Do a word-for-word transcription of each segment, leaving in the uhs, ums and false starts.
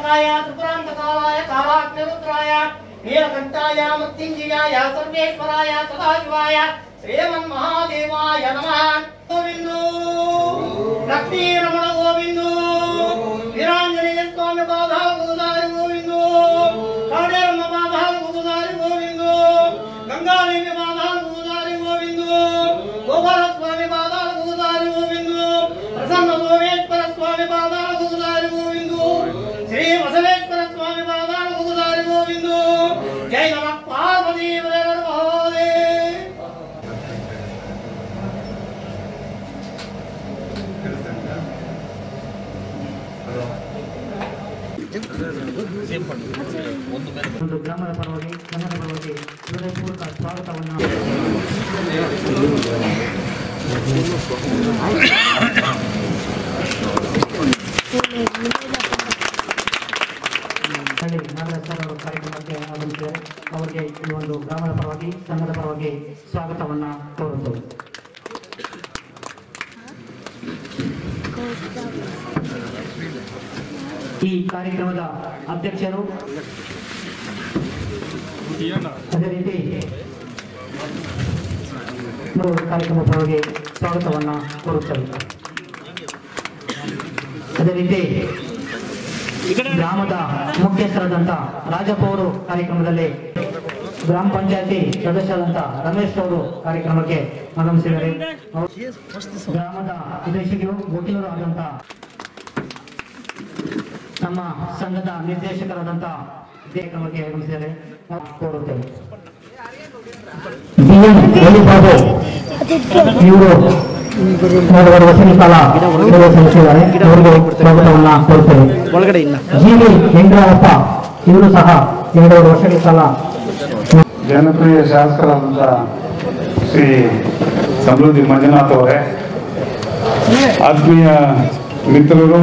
कालान्तकाय त्रिपुरान्तकालाय कालाग्निरुद्राय नीलकण्ठाय मृत्युञ्जयाय सर्वेश्वराय सदाशिवाय श्रीमन्महादेवाय नमः। गोविन्दो लक्ष्मीरमण गोविन्दो वीराञ्जनेय स्वामी पादाल गोदारि गोविन्दो काडेरम्म पादाल गोदारि गोविन्दो गंगादेवी पादाल गोदारि गोविन्दो गोपाल स्वामी पादाल गोदारि गोविन्दो प्रसन्न सोमेश्वर स्वामी पादाल गोदारि गोविन्दो श्री बसवेश्वर स्वामी पादाल गोदारि गोविन्दो। जय नमः पार्वती ಒಂದು ಗ್ರಾಮದ ಪರವಾಗಿ ಕನ್ನಡ ಪರವಾಗಿ ಹೃದಯಪೂರ್ವಕ ಸ್ವಾಗತವನ್ನು ನಾಗರಾಜ್ ಸರ್ ಅವರು ಕಾರ್ಯಕ್ರಮಕ್ಕೆ ಆಗಮಿಸಿದ್ದಾರೆ. ಅವರಿಗೆ ಈ ಒಂದು ಗ್ರಾಮದ ಪರವಾಗಿ ಸಂಘದ ಪರವಾಗಿ ಸ್ವಾಗತವನ್ನು ಕೋರುತ್ತೇವೆ. ಈ ಕಾರ್ಯಕ್ರಮದ ಅಧ್ಯಕ್ಷರು ಅದೇ ರೀತಿ ಕಾರ್ಯಕ್ರಮ ಪರವಾಗಿ ಸ್ವಾಗತವನ್ನು ಕೋರುತ್ತೇವೆ. ಅದೇ ರೀತಿ ಗ್ರಾಮದ ಮುಖ್ಯಸ್ಥರಾದಂಥ ರಾಜಪ್ಪ ಅವರು ಕಾರ್ಯಕ್ರಮದಲ್ಲಿ ಗ್ರಾಮ ಪಂಚಾಯತಿ ಸದಸ್ಯರಾದಂಥ ರಮೇಶ್ ಅವರು ಕಾರ್ಯಕ್ರಮಕ್ಕೆ ಆಗಮಿಸಿದ್ದಾರೆ. ಗ್ರಾಮದ ನಿರ್ದೇಶಕರು ಗೊತ್ತಿವರು ಆದಂಥ ನಮ್ಮ ಸಂಘದ ನಿರ್ದೇಶಕರಾದಂಥ ಕಾರ್ಯಕ್ರಮಕ್ಕೆ ಆಗಮಿಸಿದ್ದಾರೆ. ಕೋರುತ್ತೇವೆ. ಇವರು ಮೂರುವರೆ ವರ್ಷಗಳ ಕಾಲ ಸಲ್ಲಿಸಿದ್ದಾರೆ. ಅವರಿಗೆ ಸ್ವಾಗತವನ್ನ ಕೋರುತ್ತೇವೆ. ಒಳಗಡೆ ಇಲ್ಲ ಜಿ ವಿ ವೆಂಕಟಪ್ಪ ಇವರು ಸಹ ಎರಡೂವರೆ ವರ್ಷಗಳ ಕಾಲ ಜನಪ್ರಿಯ ಶಾಸಕರಾದಂಥ ಶ್ರೀ ಸಮೃದ್ಧಿ ಮಂಜುನಾಥ್ ಅವರೇ, ಆತ್ಮೀಯ ಮಿತ್ರರು,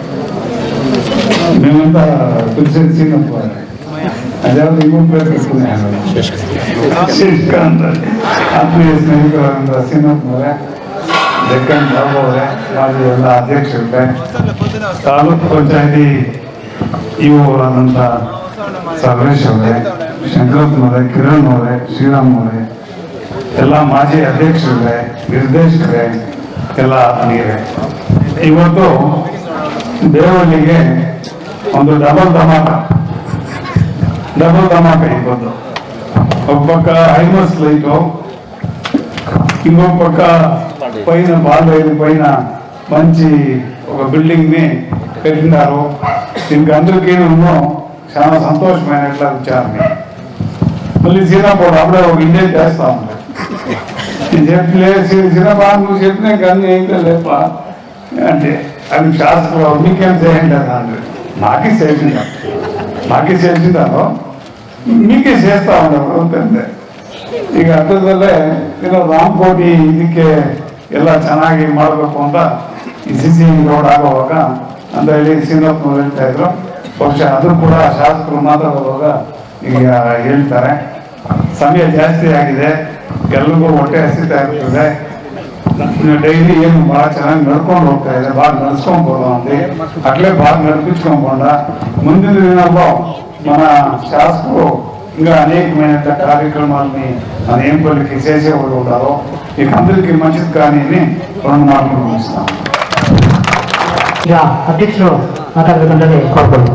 ಮೇವಂತ ತುಳಸಿ ಸೀನಪ್ಪ ಅದ್ಯಾವುದು ಇನ್ನೊಂದು ಬೇರೆ ಶ್ರೀಕಾಂತ್, ಆತ್ಮೀಯ ಸ್ನೇಹಿತರಾದಂಥ ಸೀನಪ್ಪನವರೇ, ಡೆಕ್ಕನ್ ಬಾಬು ಅವರೇ, ಮಾಜಿ ಎಲ್ಲ ಅಧ್ಯಕ್ಷರೇ, ತಾಲೂಕು ಪಂಚಾಯತಿ ಇವು ಅವರಾದಂಥ ಸರ್ವೇಶ್ ಅವರೇ, ಶಂಕರಪ್ಪನವರೇ, ಕಿರಣ್ ಅವರೇ, ಶ್ರೀರಾಮ್ ಅವರೇ, ಎಲ್ಲ ಮಾಜಿ ಅಧ್ಯಕ್ಷರೇ, ನಿರ್ದೇಶಕರೇ, ಎಲ್ಲ ಆತ್ಮೀಯರೇ, ಇವತ್ತು ದೇವಳಿಗೆ ಒಂದು ಡಬಲ್ ಧಮಾಕ ಡಬಲ್ ಧಮಾಕ ಇವತ್ತು. ఒక పక్క హైమస్ లైట్, ఇంకో పక్క పైన బాలయ్య పైన మంచి ఒక బిల్డింగ్ ని పెట్టినారు. దీనికి అందరికీ చాలా సంతోషమైనట్లా విచారణ. మళ్ళీ సీనాపూర్ అప్పుడే ఒక ఇండియన్ చేస్తా ఉంటాడు. నేను చెప్పలే సీనాపా నువ్వు చెప్పినా కానీ ఏంటో లేప అంటే అది శాస్త్రం మీకేం చేయండి అన్నాడు. నాకే చేసిందా నాకే చేసిందాను మీకే చేಸ್ತಾ ಉಂಟು ಅಂತಂದೆ. ಈಗ ಅರ್ಥದಲ್ಲೇ ಏನೋ ರಾಮಕೋಟಿ ಇದಕ್ಕೆ ಎಲ್ಲ ಚೆನ್ನಾಗಿ ಮಾಡಬೇಕು ಅಂತ ಈ ಸಿ ಸಿ ರೋಡ್ ಆಗುವಾಗ ಅಂತ ಹೇಳಿ ಸೀನಪ್ಪನವ್ರು ಹೇಳ್ತಾ ಇದ್ರು. ಬಹುಶಃ ಅದು ಕೂಡ ಶಾಸಕರು ಮಾತಾಡುವಾಗ ಈಗ ಹೇಳ್ತಾರೆ. ಸಮಯ ಜಾಸ್ತಿ ಆಗಿದೆ, ಎಲ್ರಿಗೂ ಹೊಟ್ಟೆ ಹಸಿತಾ ಇರ್ತದೆ. ಡೈಲಿ ಏನು ಭಾಳ ಚೆನ್ನಾಗಿ ನಡ್ಕೊಂಡು ಹೋಗ್ತಾ ಇದೆ, ಭಾಳ ನಡ್ಸ್ಕೊಂಡ್ಬೋದು ಅಂತ అట్లే బాగా నడిపించుకోకుండా ముందు దినాల్లో మన శాసకులు ఇంకా అనేకమైన కార్యక్రమాలని మన ఏంపల్లికి చేసేవాళ్ళు ఉంటారో ఇక అందరికీ మంచిది కానీ రెండు మాటలు ముగిస్తాం. ಈಗ ಅಧ್ಯಕ್ಷರು ಮಾತಾಡಬೇಕಂದ್ರೆ ಕೋರ್ಕೊಳ್ಳಿ.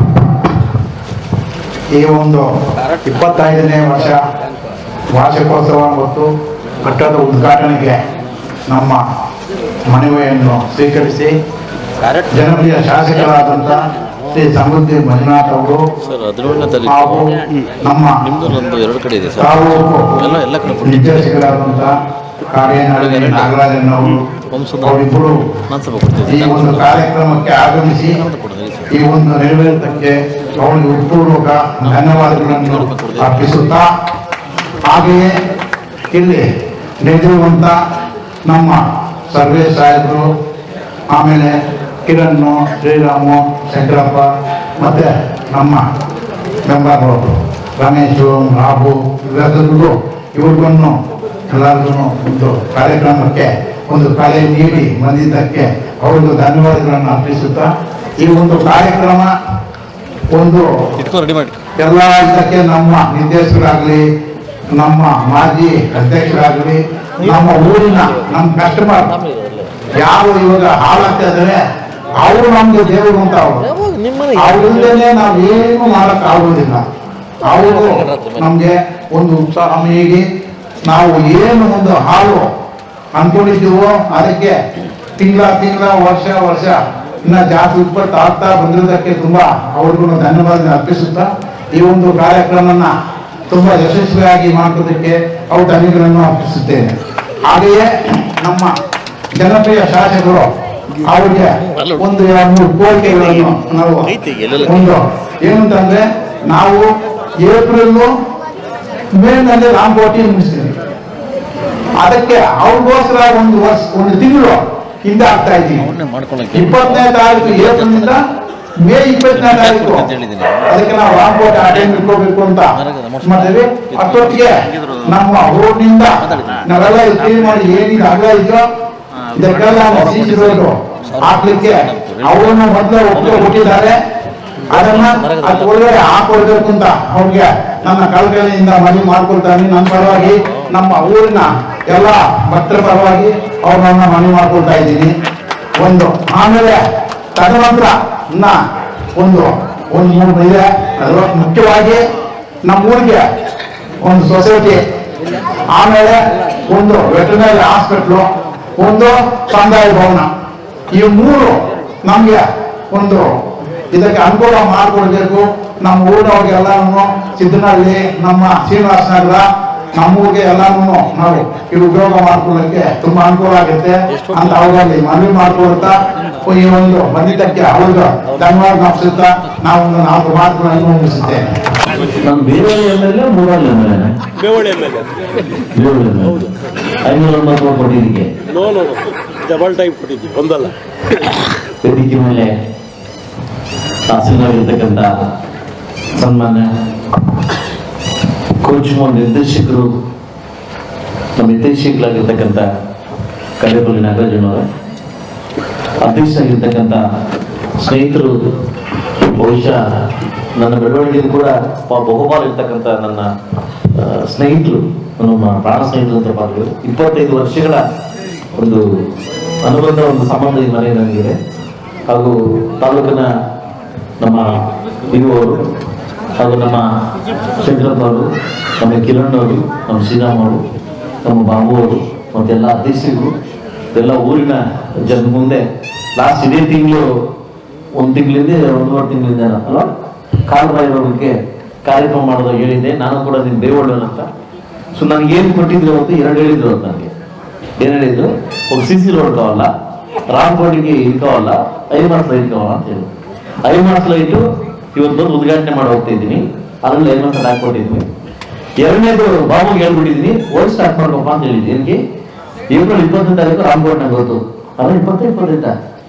ಈ ಒಂದು ಇಪ್ಪತ್ತೈದನೇ ವರ್ಷ ವಾರ್ಷಿಕೋತ್ಸವ ಮತ್ತು ಕಟ್ಟಡದ ಉದ್ಘಾಟನೆಗೆ ನಮ್ಮ ಮನವಿಯನ್ನು ಸ್ವೀಕರಿಸಿ ಜನಪ್ರಿಯ ಶಾಸಕರಾದಂಥ ಶ್ರೀ ಸಮೃದ್ಧಿ ಮಂಜುನಾಥ್ ಅವರು ಹಾಗೂ ನಮ್ಮ ತಾಲೂಕು ನಿರ್ದೇಶಕರಾದಂಥ ಕಾರ್ಯನಾಯಕ ನಾಗರಾಜನ್ ಅವರು ಅವರಿಬ್ಬರು ಈ ಒಂದು ಕಾರ್ಯಕ್ರಮಕ್ಕೆ ಆಗಮಿಸಿ ಈ ಒಂದು ನೆರವೇರಿಸಕ್ಕೆ ಅವರಿಗೆ ಹೃತ್ಪೂರ್ವಕ ಧನ್ಯವಾದಗಳನ್ನು ಅರ್ಪಿಸುತ್ತಾ, ಹಾಗೆಯೇ ಇಲ್ಲಿ ನೆರೆದಿರುವಂಥ ನಮ್ಮ ಸರ್ವೇ ಸಾಹೇಬರು, ಆಮೇಲೆ ಕಿರಣ್, ಶ್ರೀರಾಮು, ಶಂಕರಪ್ಪ ಮತ್ತು ನಮ್ಮ ಮೆಂಬರ್ಗಳು ರಮೇಶು, ರಾಘು ಇವೆಲ್ಲರಿಗೂ ಇವ್ರಿಗೂ ಎಲ್ಲರಿಗೂ ಒಂದು ಕಾರ್ಯಕ್ರಮಕ್ಕೆ ಒಂದು ಕಲೆ ನೀಡಿ ಬಂದಿದ್ದಕ್ಕೆ ಅವರಿಗೂ ಧನ್ಯವಾದಗಳನ್ನು ಅರ್ಪಿಸುತ್ತಾ, ಈ ಒಂದು ಕಾರ್ಯಕ್ರಮ ಒಂದು ಎಲ್ಲ ಇದಕ್ಕೆ ನಮ್ಮ ನಿರ್ದೇಶಕರಾಗಲಿ, ನಮ್ಮ ಮಾಜಿ ಅಧ್ಯಕ್ಷರಾಗಲಿ, ನಮ್ಮ ಊರಿನ ನಮ್ಮ ಕಸ್ಟಮರ್ ಯಾರು ಇವಾಗ ಹಾಳಾಗ್ತಾ ಇದ್ದಾರೆ ಅವರು ನಮ್ಗೆ ದೇವರು ಅಂತ ಅವರು ಅವ್ರಿಂದಲೇ ನಾವು ಏನು ಮಾಡಕ್ ಆಗುವುದಿಲ್ಲ. ಅವರು ನಮ್ಗೆ ಒಂದು ಉತ್ಸಾಹ ನೀಡಿ ನಾವು ಏನು ಒಂದು ಹಾಲು ಅನ್ಕೊಂಡಿದ್ದೀವೋ ಅದಕ್ಕೆ ತಿಂಗಳ ತಿಂಗಳ ವರ್ಷ ವರ್ಷ ಇನ್ನ ಜಾಸ್ತಿ ಉತ್ಪತ್ತಿ ಆಗ್ತಾ ಬಂದಿರೋದಕ್ಕೆ ತುಂಬಾ ಅವ್ರಿಗೂ ಧನ್ಯವಾದ ಅರ್ಪಿಸುತ್ತಾ ಈ ಒಂದು ಕಾರ್ಯಕ್ರಮನ ತುಂಬಾ ಯಶಸ್ವಿಯಾಗಿ ಮಾಡೋದಕ್ಕೆ ಅವ್ರ ಧನ್ಯಗಳನ್ನು ಅರ್ಪಿಸುತ್ತೇನೆ. ಹಾಗೆಯೇ ನಮ್ಮ ಜನಪ್ರಿಯ ಶಾಸಕರು ಅವರಿಗೆ ಒಂದು ಎರಡು ಮೂರು ಕೋರಿಕೆಗಳನ್ನು ನಾವು ಒಂದು ಏನಂತಂದ್ರೆ ನಾವು ಏಪ್ರಿಲ್ ಮೇನಲ್ಲಿ ರಾಮಕೋಟಿ ಮುಗಿಸ್ತೀವಿ. ಅದಕ್ಕೆ ಅವ್ರಿಗೋಸ್ಕರ ಒಂದು ವರ್ಷ ಒಂದು ತಿಂಗಳು ಹಿಂದೆ ಆಗ್ತಾ ಇದ್ದೀವಿ. ಇಪ್ಪತ್ತನೇ ತಾರೀಕು ಏಪ್ರಿಲ್ ನಿಂದ ಮೇ ಇಪ್ಪತ್ತನೇ ತಾರೀಕು ಅದಕ್ಕೆ ನಾವು ರಾಮಕೋಟೆ ಅಟೆಂಡ್ ಇಟ್ಕೋಬೇಕು ಅಂತ ಮಾಡ್ತೀವಿ. ಅಷ್ಟೊತ್ತಿಗೆ ನಮ್ಮ ರೋಡ್ನಿಂದ ನಾವೆಲ್ಲ ಕ್ಲೀನ್ ಮಾಡಿ ಏನಿದೆ ಅಗಲ ಇದೆಯೋ ಇದಕ್ಕೆಲ್ಲ ಸಿ ಸಿ ರೋಡ್ ಹಾಕ್ಲಿಕ್ಕೆ ಅವರನ್ನು ಮೊದಲೇ ಒಪ್ಪಿಗೆ ಕೊಟ್ಟಿದ್ದಾರೆ. ಅದನ್ನ ಅದು ಒಳಗಡೆ ಹಾಕೊಳ್ಬೇಕು ಅಂತ ಅವ್ರಿಗೆ ನನ್ನ ಕಳಕಳಿಯಿಂದ ಮನವಿ ಮಾಡ್ಕೊಳ್ತಾನೆ. ನನ್ನ ಪರವಾಗಿ ನಮ್ಮ ಊರಿನ ಎಲ್ಲ ಭಕ್ತರ ಪರವಾಗಿ ಅವ್ರನ್ನ ಮನವಿ ಮಾಡ್ಕೊಳ್ತಾ ಇದ್ದೀನಿ. ಒಂದು ಆಮೇಲೆ ತದನಂತರ ಇನ್ನ ಒಂದು ಒಂದು ಮೂರು ಇದೆ. ಅದು ಮುಖ್ಯವಾಗಿ ನಮ್ಮ ಊರಿಗೆ ಒಂದು ಸೊಸೈಟಿ, ಆಮೇಲೆ ಒಂದು ವೆಟರ್ನರಿ ಹಾಸ್ಪಿಟ್ಲು, ಒಂದು ಕಂದಾಯ ಭವನ, ಈ ಮೂರು ನಮ್ಗೆ ಒಂದು ಇದಕ್ಕೆ ಅನುಕೂಲ ಮಾಡಿಕೊಡ್ಬೇಕು. ನಮ್ಮ ಊರಿನವ್ರಿಗೆಲ್ಲಾನು ಸಿದ್ದನಹಳ್ಳಿ, ನಮ್ಮ ಶ್ರೀನಿವಾಸ ನಗರ, ನಮ್ಮೂರಿಗೆ ಎಲ್ಲಾನು ನಾವು ಇದು ಉಪಯೋಗ ಮಾಡ್ಕೊಳ್ಳೋಕ್ಕೆ ತುಂಬಾ ಅನುಕೂಲ ಆಗುತ್ತೆ ಅಂತ ಅವರಲ್ಲಿ ಮನವಿ ಮಾಡ್ಕೊಳ್ತಾ ಈ ಒಂದು ಬಂದಿದ್ದಕ್ಕೆ ಅವ್ರಿಗೆ ಧನ್ಯವಾದ ನಪ್ಸುತ್ತಾ ನಾವು ಒಂದು ನಾಲ್ಕು ಮಾತುಗಳನ್ನು ಮುಗಿಸುತ್ತೇನೆ. ನಾನು ಬೇವಳ್ಳಿ ಎಮ್ ಎಲ್ ಎ ಮೂರಲ್ಲಿ M L A Bevalli M L A Bevalli M L A ಐನೂರ ಒಂಬತ್ತು ಕೊಟ್ಟಿದ್ದಕ್ಕೆ ನೋ ನೋ ಡಬಲ್ ಟೈಪ್ ಕೊಟ್ಟಿದ್ವಿ, ಒಂದಲ್ಲ. ವೇದಿಕೆ ಮೇಲೆ ತಹಸೀಲ್ದಾರ್ ಸನ್ಮಾನ್ಯ ಕೋಚ್ ನಿರ್ದೇಶಕರು, ನಮ್ಮ ನಿರ್ದೇಶಕರಾಗಿರ್ತಕ್ಕಂಥ ಕರೇಪಲ್ಲಿ ನಾಗರಾಜನವರ, ಅಧ್ಯಕ್ಷರಾಗಿರ್ತಕ್ಕಂಥ ಸ್ನೇಹಿತರು, ಬಹುಶಃ ನನ್ನ ಬೆಳವಣಿಗೆ ಕೂಡ ಬಹುಪಾಲು ಇರ್ತಕ್ಕಂಥ ನನ್ನ ಸ್ನೇಹಿತರು, ನಮ್ಮ ಪ್ರಾಣ ಸ್ನೇಹಿತರು ಅಂತ ಪಾಲ್ಗೊಳ್ಳಿ ಇಪ್ಪತ್ತೈದು ವರ್ಷಗಳ ಒಂದು ಅನುಬಂಧ, ಒಂದು ಸಂಬಂಧ ಈ ಮನೆ ನನಗಿದೆ. ಹಾಗೂ ತಾಲೂಕಿನ ನಮ್ಮ ಇರುವವರು ಹಾಗೂ ನಮ್ಮ ಶಂಕರಪ್ಪ ಅವರು, ನಮ್ಮ ಕಿರಣ್ ಅವರು, ನಮ್ಮ ಶ್ರೀರಾಮ್ ಅವರು, ನಮ್ಮ ಬಾಬು ಅವರು, ಮತ್ತೆಲ್ಲ ಅಧ್ಯಕ್ಷರು, ಎಲ್ಲ ಊರಿನ ಜನ ಮುಂದೆ ಲಾಸ್ಟ್ ಇದೇ ತಿಂಗಳು ಒಂದು ತಿಂಗಳಿಂದ ಒಂದೂವರೆ ತಿಂಗಳಿಂದ ಅಲ್ವಾ ಕಾಲುಬಾಯಿ ರೋಗಕ್ಕೆ ಕಾರ್ಯಕ್ರಮ ಮಾಡೋದು ಹೇಳಿದ್ದೆ. ನಾನು ಕೂಡ ನೀನು ಬೇವಳ್ಳು ಅಂತ. ಸೊ ನನಗೇನು ಕೊಟ್ಟಿದ್ರು ಅಂತ ಎರಡು ಹೇಳಿದ್ರು ಅಂತ ನನಗೆ ಏನು ಹೇಳಿದ್ರು, ಒಂದು ಸಿ ಸಿ ರೋಡ್ ಕಾವಲ್ಲ, ರಾಮಕೋಟಿಗೆ ಇಟ್ಕೋವಲ್ಲ, ಐಮಾಸ್ ಲೈಟ್ ಕಾವಲ್ಲ ಅಂತ ಹೇಳಿ. ಐಮಾಸ್ ಲೈಟು ಇವತ್ತು ಬಂದು ಉದ್ಘಾಟನೆ ಮಾಡಿ ಹೋಗ್ತಾ ಇದ್ದೀನಿ. ಅದರಲ್ಲಿ ಐಮಾಸ್ ಲೈಟ್ ಹಾಕೊಟ್ಟಿದ್ವಿ. ಎರಡನೇದು ಬಾಬುಗೆ ಹೇಳ್ಬಿಟ್ಟಿದ್ದೀನಿ, ಓಡ್ ಸ್ಟಾರ್ಟ್ ಮಾಡ್ಕೊಪ್ಪ ಅಂತ ಹೇಳಿದ್ವಿ. ಏನಕ್ಕೆ ಏಪ್ರಿಲ್ ಇಪ್ಪತ್ತನೇ ತಾರೀಕು ರಾಮಕೋಟ್ನಾಗ ಗೊತ್ತು ಅಲ್ಲ, ಇಪ್ಪತ್ತೈ ಇಪ್ಪತ್ತೆಂಟ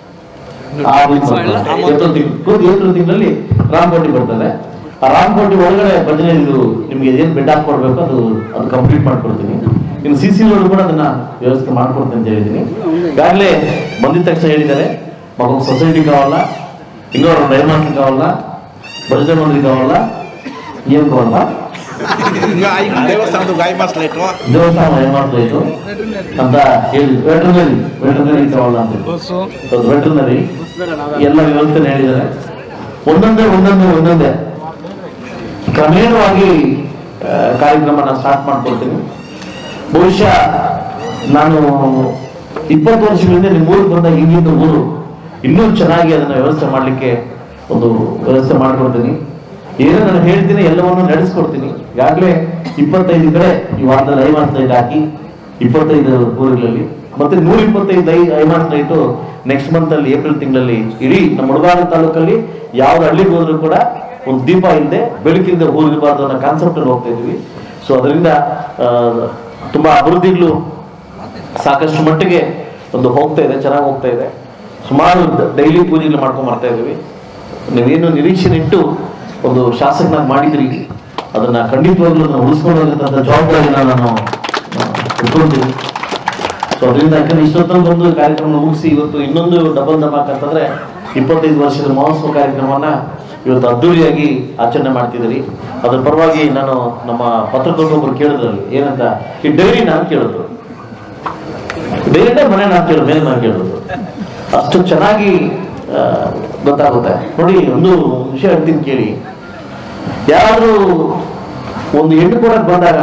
ಏಪ್ರಿಲ್ ತಿಂಗಳಲ್ಲಿ ರಾಮಕೋಟಿ ಬರ್ತದೆ. ಆ ರಾಮಕೋಟಿ ಒಳಗಡೆ ಭಜನೆ ಇದು ನಿಮ್ಗೆ ಏನ್ ಬೆಡ್ ಹಾಕೊಡ್ಬೇಕು ಅದು ಅದು ಕಂಪ್ಲೀಟ್ ಮಾಡ್ಕೊಡ್ತೀನಿ. ಇನ್ನು ಸಿ ಸಿ ರೋಡ್ ಕೂಡ ಅದನ್ನ ವ್ಯವಸ್ಥೆ ಮಾಡ್ಕೊಡ್ತೀನಿ ಅಂತ ಹೇಳಿದ್ದೀನಿ. ಈಗಾಗಲೇ ಬಂದಿದ ತಕ್ಷಣ ಹೇಳಿದ್ದಾರೆ, ಮಗ ಸೊಸೈಟಿ ಕಾವಲ್ಲ, ಇನ್ನೊಂದು ಡೈಮಾಂಡ್ ಕಾವಲ್ಲ, ಭಜನೆ ಮಂದಿರ ಕಾವಲ್ಲ, ಏನ್ ಕಾವಲ್ಲ, ದೇವಸ್ಥಾನದ ಗಾಯಮಾಸ್ ಲೈಟು ದೇವಸ್ಥಾನ ಐಮಾಸ್ ಲೈಟು ಅಂತ ಹೇಳಿ, ವೆಟರ್ನರಿ ವೆಟರ್ನರಿ ಕಾವಲ್ಲ ಅಂತ ವೆಟರ್ನರಿ ಎಲ್ಲ ವ್ಯವಸ್ಥೆ ಹೇಳಿದ್ದಾರೆ. ಒಂದೊಂದೇ ಒಂದೊಂದೇ ಒಂದೊಂದೇ ಕ್ರಮೇಣವಾಗಿ ಕಾರ್ಯಕ್ರಮನ ಸ್ಟಾರ್ಟ್ ಮಾಡ್ಕೊಳ್ತೀನಿ. ಬಹುಶಃ ನಾನು ಇಪ್ಪತ್ತು ವರ್ಷಗಳಿಂದ ನಿಮ್ಮ ಊರಿಗೆ ಬಂದಾಗ ಹಿಂಗಿದ್ದ ಊರು ಇನ್ನೂ ಚೆನ್ನಾಗಿ ಅದನ್ನ ವ್ಯವಸ್ಥೆ ಮಾಡಲಿಕ್ಕೆ ಒಂದು ವ್ಯವಸ್ಥೆ ಮಾಡ್ಕೊಡ್ತೀನಿ. ಏನೋ ನಾನು ಹೇಳ್ತೀನಿ ಎಲ್ಲವನ್ನು ನಡೆಸ್ಕೊಡ್ತೀನಿ. ಈಗಾಗಲೇ ಇಪ್ಪತ್ತೈದು ಕಡೆ ಈ ವಾರದಲ್ಲಿ ಐಮಾಸ್ ಲೈಟ್ ಹಾಕಿ ಇಪ್ಪತ್ತೈದು ಊರುಗಳಲ್ಲಿ, ಮತ್ತೆ ನೂರ ಇಪ್ಪತ್ತೈದು ಐ ಐಮಾಸ್ ಲೈಟು ನೆಕ್ಸ್ಟ್ ಮಂತ್ ಅಲ್ಲಿ ಏಪ್ರಿಲ್ ತಿಂಗಳಲ್ಲಿ ಇಡೀ ನಮ್ಮ ಮುಳಬಾಗಿಲು ತಾಲೂಕಲ್ಲಿ ಯಾವ ಹಳ್ಳಿಗೆ ಹೋದ್ರೂ ಕೂಡ ಒಂದು ದೀಪ ಇಲ್ಲದೆ ಬೆಳಕಿಂದ ಊರಿರಬಾರ್ದು ಅನ್ನೋ ಕಾನ್ಸೆಪ್ಟ್ ಅಲ್ಲಿ ಹೋಗ್ತಾ ಇದ್ವಿ. ಸೊ ಅದರಿಂದ ತುಂಬಾ ಅಭಿವೃದ್ಧಿಗಳು ಸಾಕಷ್ಟು ಮಟ್ಟಿಗೆ ಒಂದು ಹೋಗ್ತಾ ಇದೆ, ಚೆನ್ನಾಗಿ ಹೋಗ್ತಾ ಇದೆ. ಸುಮಾರು ಡೈಲಿ ಪೂಜೆಗಳು ಮಾಡ್ಕೊಂಡ್ ಬರ್ತಾ ಇದೀವಿ. ನೀವೇನು ನಿರೀಕ್ಷೆ ಇಟ್ಟು ಒಂದು ಶಾಸಕನಾಗಿ ಮಾಡಿದ್ರಿ, ಅದನ್ನ ಖಂಡಿತವಾಗ್ಲೂ ನಾವು ಉಳಿಸ್ಕೊಂಡು ಹೋಗಂತ ಜವಾಬ್ದಾರಿನ ನಾನು ಇಟ್ಕೊಳ್ತೀನಿ. ಸೊ ಅದರಿಂದ ಯಾಕಂದ್ರೆ ಇಷ್ಟೊತ್ತೊಂದು ಒಂದು ಕಾರ್ಯಕ್ರಮ ಮುಗಿಸಿ ಇವತ್ತು ಇನ್ನೊಂದು ಡಬಲ್ ಧಮಾಕ್ ಅಂತಂದ್ರೆ ಇಪ್ಪತ್ತೈದು ವರ್ಷದ ಮಹೋತ್ಸವ ಕಾರ್ಯಕ್ರಮವನ್ನ ಇವತ್ತು ಅದ್ದೂರಿಯಾಗಿ ಆಚರಣೆ ಮಾಡ್ತಿದ್ದೀರಿ. ಅದ್ರ ಪರವಾಗಿ ನಾನು ನಮ್ಮ ಪತ್ರಕರ್ತೊಬ್ಬರು ಕೇಳಿದ್ರಲ್ಲಿ ಏನಂತ, ಈ ಡೈರಿ ನಾನು ಕೇಳಿದ್ರು, ಡೈರಿನೇ ಮನೆ ನಾನು ಕೇಳಿದ್ರು, ಮೇಲೆ ನಾನು ಕೇಳಿದ್ರು, ಅಷ್ಟು ಚೆನ್ನಾಗಿ ಗೊತ್ತಾಗುತ್ತೆ. ನೋಡಿ, ಒಂದು ವಿಷಯ ಹೇಳ್ತೀನಿ ಕೇಳಿ. ಯಾರಾದ್ರೂ ಒಂದು ಹೆಣ್ಣು ಕೊಡಕ್ಕೆ ಬಂದಾಗ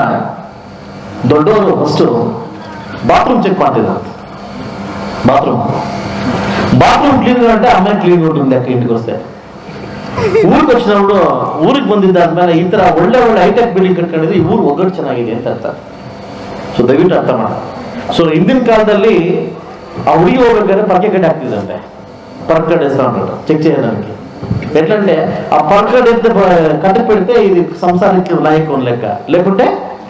ದೊಡ್ಡವರು ಫಸ್ಟು ಬಾತ್ರೂಮ್ ಚೆಕ್ ಮಾಡ್ತಿದ್ದಾರೆ. ಬಾತ್ರೂಮ್ ಬಾತ್ರೂಮ್ ಕ್ಲೀನ್ ಗಂಟೆ ಆಮೇಲೆ ಕ್ಲೀನ್ ನೋಡ್ರಿ ಯಾಕೆ ಇಂಟಿಗೋಸ್ತೆ ಊರಿಗೆ వచ్చినప్పుడు ಊರಿಗೆ ಬಂದಿದ್ದಾದ್ಮೇಲೆ ಈ ತರ ಒಳ್ಳೆ ಒಳ್ಳೆ ಹೈಟೆಕ್ ಬಿಲ್ಡಿಂಗ್ ಕಟ್ಕೊಂಡಿದ್ರೆ ಈ ಊರು ಒಗ್ಗಟ್ಟು ಚೆನ್ನಾಗಿದೆ ಅಂತ ಅರ್ಥ. ಸೊ ದಯವಿಟ್ಟು ಅರ್ಥ ಮಾಡ. ಸೊ ಹಿಂದಿನ ಕಾಲದಲ್ಲಿ ಆ ಹುಡುಗಿ ಹೋಗ್ಬೇಕಾದ್ರೆ ಪರ್ಕೆ ಕಟ್ಟಿ ಹಾಕ್ತಿದ್ದಂತೆ. ಪರ್ಕಡ್ ಹೆಸರು ಚೆಕ್ చేయడానికి ఎట్లంటే ఆ పర్కడ్ ఎంత కట్టి పెడితే ఇది సంసారానికి లాయక్ ఉన్న లెక్క, లేకుంటే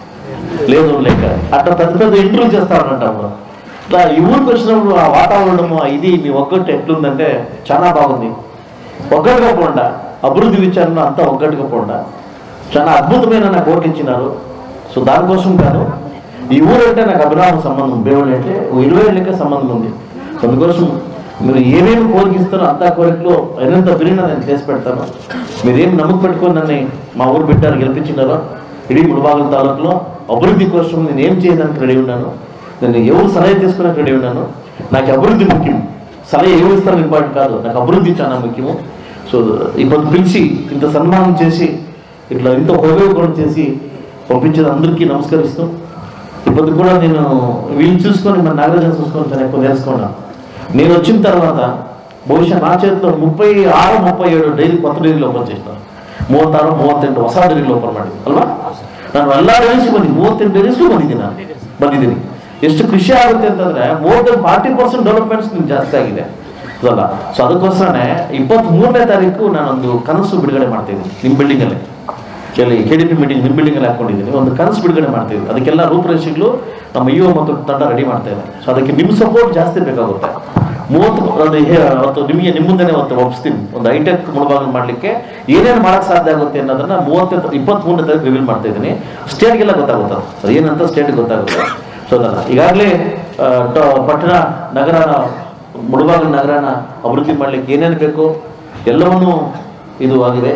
లేదు లెక్క. అట్లా పెద్ద పెద్ద ఇంటర్వ్యూ చేస్తారంట. ఇట్లా ఈ ఊరికి వచ్చినప్పుడు ఆ వాతావరణము ఇది మీ ఒక్కటి ఎట్లుందంటే చాలా బాగుంది. ఒక్కటిగా పోండా అభివృద్ధి విచారణ అంతా ఒక్కటిగా పోండా చాలా అద్భుతమైన నాకు ఓటు ఇచ్చినారు. సో దానికోసం కాదు, ఈ ఊరు అంటే నాకు అభిరామ సంబంధం, బేవుడు అంటే ఇరవై ఏళ్ళకే సంబంధం ఉంది. సో అందుకోసం మీరు ఏమేమి కోరికిస్తారో అంతా కోరికలో ఎంత బిరిన నేను చేసి పెడతాను. మీరేం నమ్మకం పెట్టుకొని నన్ను మా ఊరు బిడ్డను గెలిపించినారో ఇడీ ముళబాగిల తాలూకులో అభివృద్ధి కోసం నేను ఏం చేయడానికి రెడీ ఉన్నాను. నేను ఎవరు సలహా తీసుకున్నట్టు రెడీ ఉన్నాను. నాకు అభివృద్ధి ముఖ్యం, సలహా ఎవరు ఇస్తారో ఇంపార్టెంట్ కాదు, నాకు అభివృద్ధి చాలా ముఖ్యము. సో ఇప్పుడు పిలిచి ఇంత సన్మానం చేసి ఇట్లా ఇంత ఉపయోగం చేసి పంపించేది అందరికీ నమస్కరిస్తూ, ఇప్పుడు కూడా నేను వీళ్ళు చూసుకొని మన నాగరాజన్ చూసుకొని చాలా ఎక్కువ నేర్చుకున్నాను. నేను వచ్చిన తర్వాత ಬಹುಶಃ నా చేతిలో ಮುಪ್ಪೈ ಆರು ಮುಪ್ಪೈ ಏಳು ಡೈರಿ ಕೊತ್ತ ಡೈರಿ ಓಪನ್ చేసినాను. ಮೂವತ್ತಾರು ಮೂವತ್ತೆಂಟು ಹೊಸ ಡೈರಿ ಓಪನ್ ಮಾಡಿದ್ದೆ ಅಲ್ವಾ. ನಾನು ಎಲ್ಲ ಡೈರೀಸ್ಗೂ ಬಂದಿದ್ದೀನಿ, ಮೂವತ್ತೆಂಟು ಡೈರೀಸ್ಗೂ ಬಂದಿದ್ದೀನಿ ನಾನು ಬಂದಿದ್ದೀನಿ ಎಷ್ಟು ಖುಷಿ ಆಗುತ್ತೆ ಅಂತಂದ್ರೆ more than forty percent developments ನಿಮ್ಗೆ ಜಾಸ್ತಿ ಆಗಿದೆ ಅಲ್ಲ. ಸೊ ಅದಕ್ಕೋಸ್ಕರನೇ ಇಪ್ಪತ್ತ್ ಮೂರನೇ ತಾರೀಕು ನಾನೊಂದು ಕನಸು ಬಿಡುಗಡೆ ಮಾಡ್ತಿದ್ದೀನಿ ನಿಮ್ಮ ಬಿಲ್ಡಿಂಗಲ್ಲಿ, ಇಲ್ಲಿ ಕೆ ಡಿ ಪಿ ಮೀಟಿಂಗ್ ನಿಮ್ಮ ಬಿಲ್ಡಿಂಗಲ್ಲಿ ಹಾಕೊಂಡಿದ್ದೀನಿ. ಒಂದು ಕನಸು ಬಿಡುಗಡೆ ಮಾಡ್ತಿದ್ವಿ, ಅದಕ್ಕೆಲ್ಲ ರೂಪರೇಷೆಗಳು ನಮ್ಮ ಯುವ ಮತ್ತು ತಂಡ ರೆಡಿ ಮಾಡ್ತಾ ಇದ್ದಾರೆ. ಸೊ ಅದಕ್ಕೆ ನಿಮ್ಮ ಸಪೋರ್ಟ್ ಜಾಸ್ತಿ ಬೇಕಾಗುತ್ತೆ. ಮೂವತ್ತು ಅದು ಅವತ್ತು ನಿಮಗೆ ನಿಮ್ಮ ಮುಂದೆನೇ ಅವತ್ತು ಒಪ್ಪಿಸ್ತೀನಿ, ಒಂದು ಹೈಟೆಕ್ ಮುಳಬಾಗಿಲು ಮಾಡಲಿಕ್ಕೆ ಏನೇನು ಮಾಡಕ್ಕೆ ಸಾಧ್ಯ ಆಗುತ್ತೆ ಅನ್ನೋದನ್ನ ಮೂವತ್ತ ಇಪ್ಪತ್ತ್ ಮೂರನೇ ತಾರೀಕು ರಿವೀಲ್ ಮಾಡ್ತಾ ಇದ್ದೀನಿ. ಸ್ಟೇಟ್ಗೆಲ್ಲ ಗೊತ್ತಾಗುತ್ತೆ ಅದು ಏನಂತ ಸ್ಟೇಟ್ಗೆ ಗೊತ್ತಾಗುತ್ತೆ. ಸೊ ಅದಲ್ಲ ಈಗಾಗಲೇ ಪಟ್ಟಣ ನಗರನ ಮುಳಬಾಗಿಲು ನಗರನ ಅಭಿವೃದ್ಧಿ ಮಾಡಲಿಕ್ಕೆ ಏನೇನು ಬೇಕು ಎಲ್ಲವನ್ನೂ ಇದು ಆಗಿದೆ.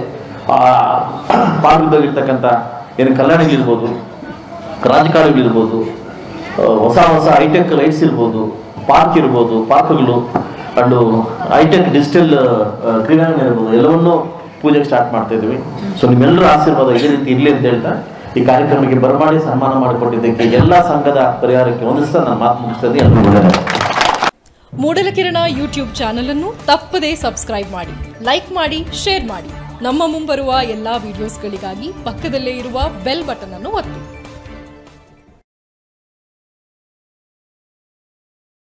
ಪಾಲ್ಗೊಳ್ಳಿರ್ತಕ್ಕಂಥ ಏನು ಕಲ್ಯಾಣಿಗಳಿರ್ಬೋದು, ರಾಜಕಾರಣಿಗಳಿರ್ಬೋದು, ಹೊಸ ಹೊಸ ಹೈಟೆಕ್ ಲೈಟ್ಸ್ ಇರ್ಬೋದು, ಪಾರ್ಕ್ ಇರ್ಬೋದು, ಪಾರ್ಕ್ಗಳು ಅಂಡು ಹೈಟೆಕ್ ಡಿಜಿಟಲ್ ಕ್ರೀಡಾಂಗಣ ಇರ್ಬೋದು, ಎಲ್ಲವನ್ನೂ ಪೂಜೆಗೆ ಸ್ಟಾರ್ಟ್ ಮಾಡ್ತಾ ಇದ್ದೀವಿ. ಸೊ ನಿಮ್ಮೆಲ್ಲರ ಆಶೀರ್ವಾದ ಇದೇ ರೀತಿ ಇರಲಿ ಅಂತ ಹೇಳ್ತಾ ಈ ಕಾರ್ಯಕ್ರಮಕ್ಕೆ ಬರಮಾಡಿ ಸನ್ಮಾನ ಮಾಡಿಕೊಟ್ಟಿದ್ದಕ್ಕೆ ಎಲ್ಲ ಸಂಘದ ಪರಿಹಾರಕ್ಕೆ ಒಂದಿಸ್ತಾ ನಾನು ಮಾತು ಮುಗಿಸ್ತೇನೆ. ಎಲ್ಲರೂ ಒಳ್ಳೆಯದು. ಮೂಡಲಕಿರಣ ಯೂಟ್ಯೂಬ್ ಚಾನಲ್ ಅನ್ನು ತಪ್ಪದೇ ಸಬ್ಸ್ಕ್ರೈಬ್ ಮಾಡಿ, ಲೈಕ್ ಮಾಡಿ, ಶೇರ್ ಮಾಡಿ. ನಮ್ಮ ಮುಂಬರುವ ಎಲ್ಲಾ ವಿಡಿಯೋಸ್ಗಳಿಗಾಗಿ ಪಕ್ಕದಲ್ಲೇ ಇರುವ ಬೆಲ್ ಬಟನ್ ಅನ್ನು ಒತ್ತಿ.